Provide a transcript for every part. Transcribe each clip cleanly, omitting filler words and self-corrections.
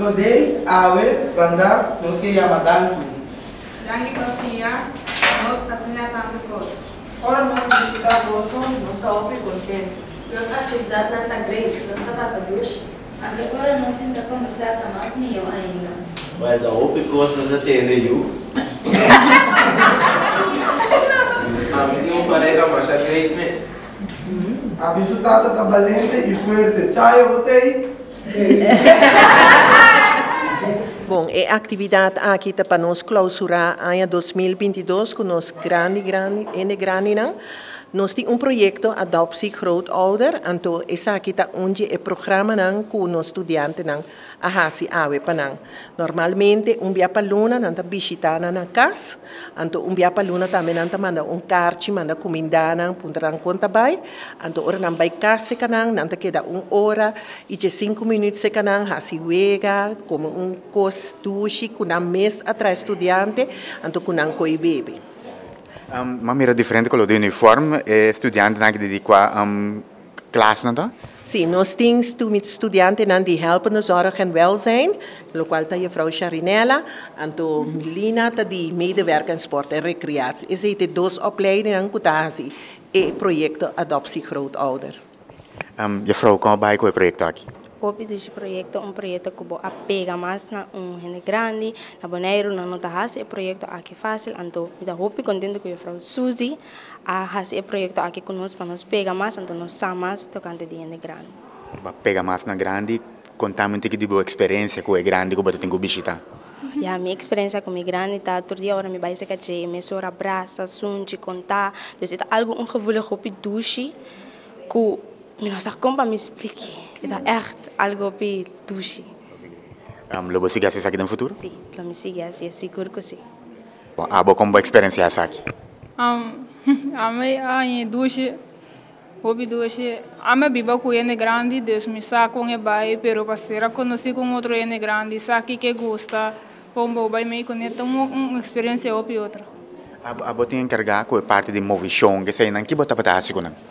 Today, vandaag, nos que llama Danki. Danki Tosia, nos asina tanto coisa. Ora nós visitar gosto, nós está open contente. Nossa atividade não está grande, nós está passadores. Até agora nós ainda conversar com mais meu ainda. Mas a open course nós atende you. A mim tem pareja para achar great mess. A visitata está valente e forte. Tchau, eu botei. Bom, a atividade aqui para nós clausurar em 2022 com nós grande, não. Nós temos projeto adoptie grootouder, então essa aqui está onde é programa não com os estudantes não a hasi awe panang. Normalmente dia paluna nanta visita na casa, então dia paluna também nanta manda carte manda comida não puntarang conta bai, então ora não vai casa kanang nanta queda hora e 5 minutos kanang hasi wega como cos dushi com mês atrás estudante, então com coi bebe. Ma mira differente quello di uniforme e studenti anche di qua classe, no? Sim, nós temos estudantes que helpen na zorg en welzijn, lo qual está a mevrouw Charinella, en to Melina tá de medewerker in sport en recreatie. Is het 2 opleidingen que tá assim, e projeto adoptie grootouder. Juffrouw, kom bij com o projeto aqui. Hopi do projeto projeto que apega mais na gente grande, na Bonaire, na nota hasi projeto aqui fácil, então me dá hopi contente com a Frau Suzy, a hasi projeto aqui conosco para nos pega mais, então nós samas tocante de gente grande. Pega mais na grande, contamos um pouco de boa experiência com o grande que você tem que visitar. Ja, minha experiência com o grande tá todo dia hora me vai ser que me sora abraça, sunte, contar, dus het algo ongevoelig hopi douche, que nossa compa me explique. É echt algo para douche. Lo você quer aqui no futuro? Sim, lo me sigue assim, seguro que sim. Bom, como boa experiência essa aqui? A mim douche, hobby douche. A mim biba com ene grande, Deus me saca com e vai, pero passeira conheci com outro ene grande, sabe que gosta, como vai me conectar uma experiência ou outra. A botinha encarregar com a parte de movição, que sei não que bota para assim com não.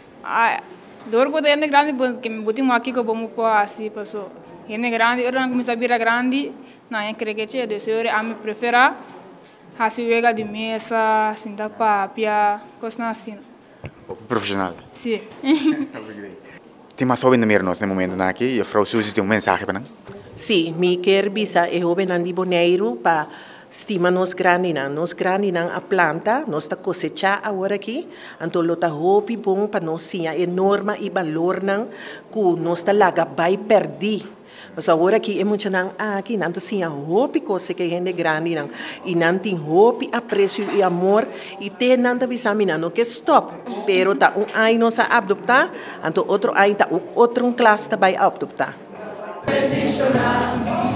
Dor ko ene grande que me botinho aqui que vamos para assim passou. Ene grande, ora não começa a virar grande, não é crequete, de senhor a me prefera, assim vega de mesa, sinta papia, coisa assim. Profissional. Sim. Tem mais jovem no nós no momento aqui, e a Frau Suzy tem mensagem para nós? Sim, me quer bisa e jovem andi Bonaire para estima nos grande não a planta, nós está cosechar agora aqui, então lota hopi bom para nós sim enorme e valor não que nós está lá vai perder. Mas agora aqui é muito não aqui não sim a hopi coisa que gente grande não e não tem hopi apreço e amor e tem não tá bisami não que stop, pero tá ano nós a adoptar, então outro ano tá outro classe tá vai adoptar.